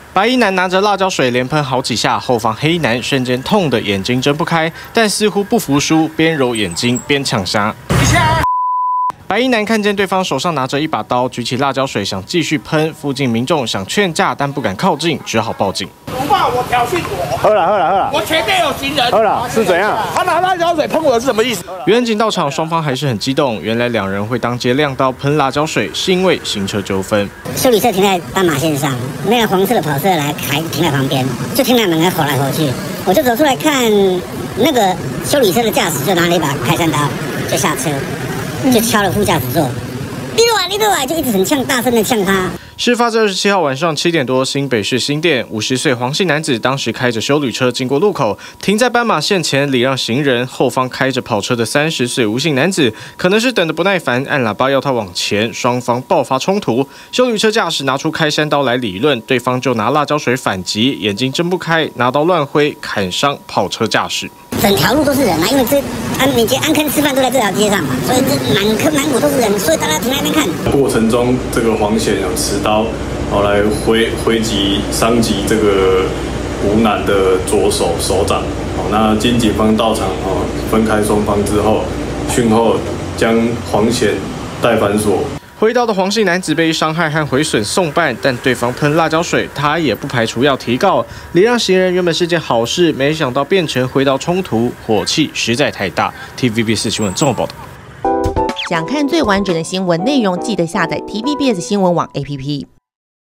白衣男拿着辣椒水连喷好几下，后方黑衣男瞬间痛得眼睛睁不开，但似乎不服输，边揉眼睛边呛杀。白衣男看见对方手上拿着一把刀，举起辣椒水想继续喷，附近民众想劝架，但不敢靠近，只好报警。 不怕我挑衅我？ 喝了， 我前面有行人。 喝了是怎样？ 他拿辣椒水喷我是什么意思？ 远警到场，双方还是很激动。原来两人会当街亮刀喷辣椒水，是因为行车纠纷。 修理车停在斑马线上，那个黄色的跑车来还停在旁边，就听到两个人吼来吼去，我就走出来看，那个修理车的驾驶就拿了一把开山刀，就下车。就敲了副驾驶座，你对我，就一直很呛，大声的呛他。 事发在27号晚上7点多，新北市新店50岁黄姓男子当时开着休旅车经过路口，停在斑马线前礼让行人，后方开着跑车的30岁吴姓男子，可能是等得不耐烦，按喇叭要他往前，双方爆发冲突。休旅车驾驶拿出开山刀来理论，对方就拿辣椒水反击，眼睛睁不开，拿刀乱挥，砍伤跑车驾驶。 整条路都是人啊，因为每节安坑吃饭都在这条街上嘛，所以这满坑满谷都是人，所以大家停在那边看。 过程中，这个黄显有持刀，来挥击伤及这个吴男的左手手掌。那经警方到场分开双方之后，讯后将黄显带反锁。 挥刀的黄姓男子被伤害和毁损送办，但对方喷辣椒水，他也不排除要提告。礼让行人原本是件好事，没想到变成挥刀冲突，火气实在太大。TVBS 新闻综合报道。 想看最完整的新闻内容，记得下载 TVBS 新闻网 APP。